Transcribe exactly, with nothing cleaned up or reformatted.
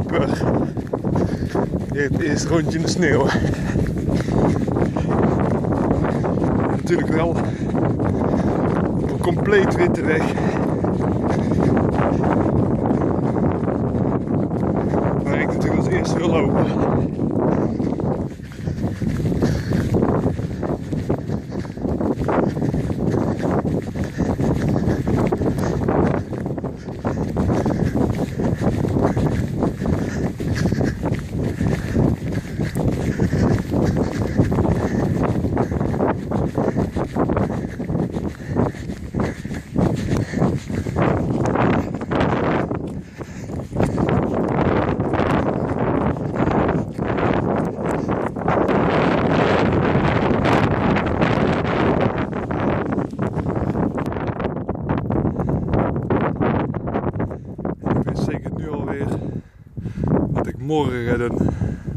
super. Hier het eerste rondje in de sneeuw. Natuurlijk wel op een compleet witte weg. Waar ik natuurlijk als eerste wil lopen. Morgen ga doen.